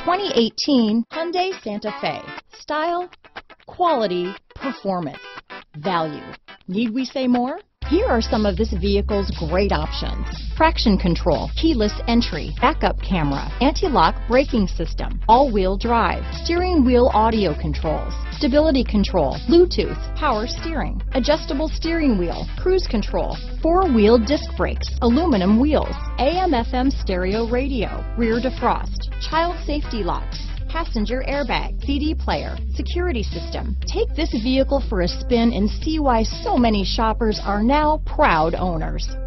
2018 Hyundai Santa Fe. Style, quality, performance, value. Need we say more? Here are some of this vehicle's great options: traction control, keyless entry, backup camera, anti-lock braking system, all-wheel drive, steering wheel audio controls, stability control, Bluetooth, power steering, adjustable steering wheel, cruise control, four-wheel disc brakes, aluminum wheels, AM/FM stereo radio, rear defrost, child safety locks, passenger airbag, CD player, security system. Take this vehicle for a spin and see why so many shoppers are now proud owners.